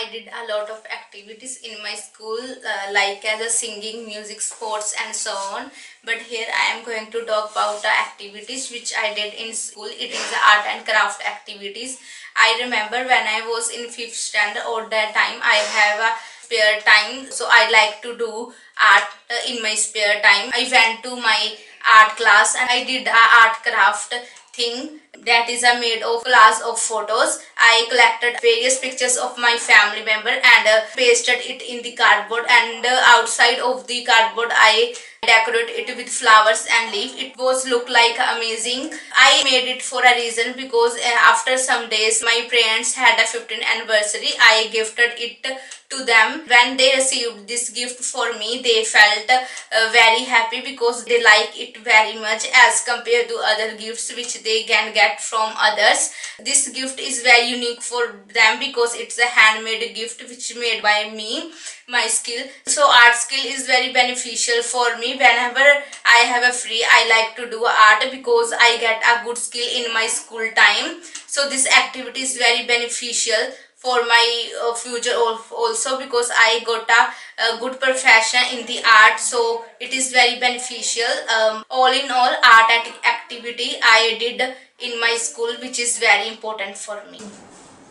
I did a lot of activities in my school, like as a singing, music, sports and so on. But here I am going to talk about the activities which I did in school. It is the art and craft activities. I remember when I was in 5th standard, or that time I have a spare time, so I like to do art in my spare time. I went to my art class and I did a art craft thing that is made of collage of photos. I collected various pictures of my family member and pasted it in the cardboard, and outside of the cardboard I decorate it with flowers and leaf. It was look like amazing. I made it for a reason because after some days my parents had a 15th anniversary. I gifted it to them. When they received this gift for me, they felt very happy because they like it very much as compared to other gifts which they can get from others. This gift is very unique for them because it's a handmade gift which made by me, my skill. So art skill is very beneficial for me. Whenever I have a free, I like to do art because I get a good skill in my school time. So this activity is very beneficial for my future also, because I got a good profession in the art, so it is very beneficial. All in all, art activity I did in my school, which is very important for me.